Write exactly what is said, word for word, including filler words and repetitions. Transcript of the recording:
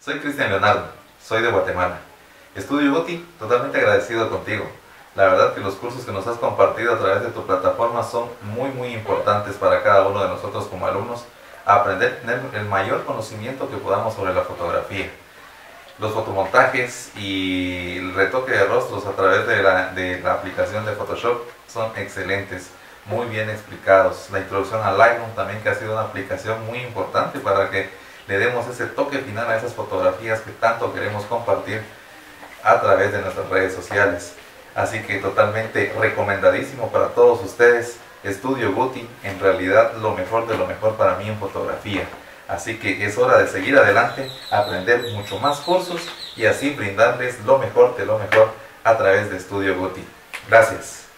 Soy Cristian Leonardo, soy de Guatemala. Estudio Guti, totalmente agradecido contigo. La verdad que los cursos que nos has compartido a través de tu plataforma son muy muy importantes para cada uno de nosotros como alumnos, a aprender a tener el mayor conocimiento que podamos sobre la fotografía. Los fotomontajes y el retoque de rostros a través de la, de la aplicación de Photoshop son excelentes, muy bien explicados. La introducción a Lightroom también, que ha sido una aplicación muy importante para que le demos ese toque final a esas fotografías que tanto queremos compartir a través de nuestras redes sociales. Así que totalmente recomendadísimo para todos ustedes. Estudio Guti, en realidad lo mejor de lo mejor para mí en fotografía. Así que es hora de seguir adelante, aprender mucho más cursos y así brindarles lo mejor de lo mejor a través de Estudio Guti. Gracias.